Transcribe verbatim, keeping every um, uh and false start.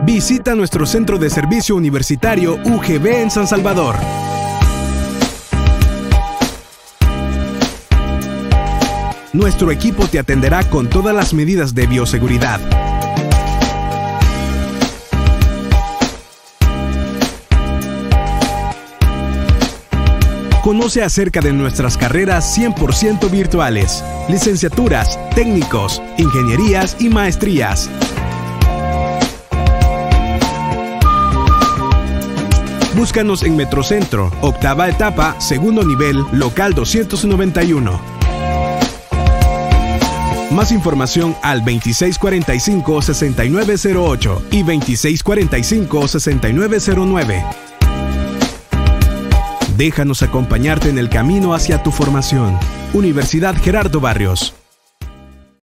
Visita nuestro Centro de Servicio Universitario U G B en San Salvador. Nuestro equipo te atenderá con todas las medidas de bioseguridad. Conoce acerca de nuestras carreras cien por ciento virtuales, licenciaturas, técnicos, ingenierías y maestrías. Búscanos en Metrocentro, octava etapa, segundo nivel, local doscientos noventa y uno. Más información al veintiséis cuarenta y cinco, sesenta y nueve cero ocho y veintiséis cuarenta y cinco, sesenta y nueve cero nueve. Déjanos acompañarte en el camino hacia tu formación. Universidad Gerardo Barrios.